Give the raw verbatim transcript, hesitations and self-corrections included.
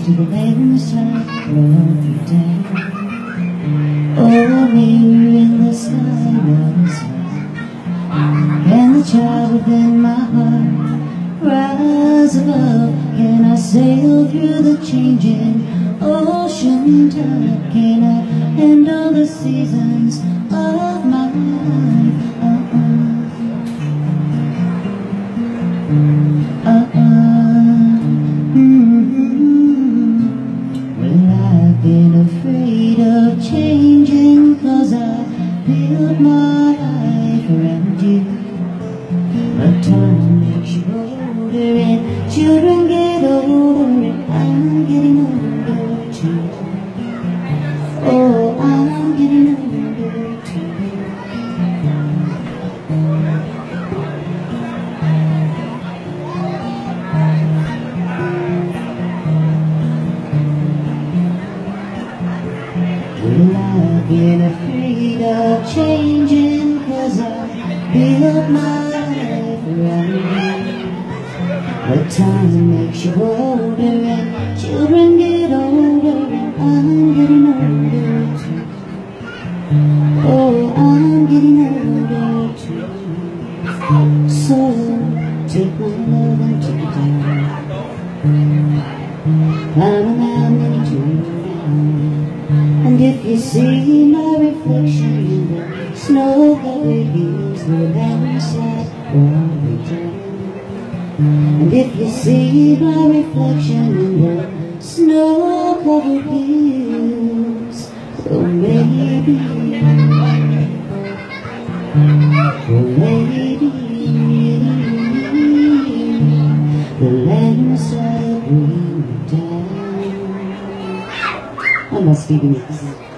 close to the landslide, brought me down. Oh, mirror in the sky, was high, and the child within my heart rise above. Can I sail through the changing ocean tide? Can I handle the seasons of my life? Uh-uh. Uh-uh. Mm-hmm. Well, I've been afraid of changing, 'cause I built my life around you. But time makes you older and children get older, and I'm getting older too. Oh, I'm getting older too. Well, I've been afraid of changing, 'cause I built my life around you. But time makes you older and children get older, and I'm getting older too. Oh, I'm getting older too. So take my love and take it down. Climb a mountain and turn around. And if you see my reflection in the snow-covered hills, the landslide brought me down. And if you see my reflection in the snow-covered hills, oh maybe, oh maybe, the landslide brought me down. I'm not speaking it.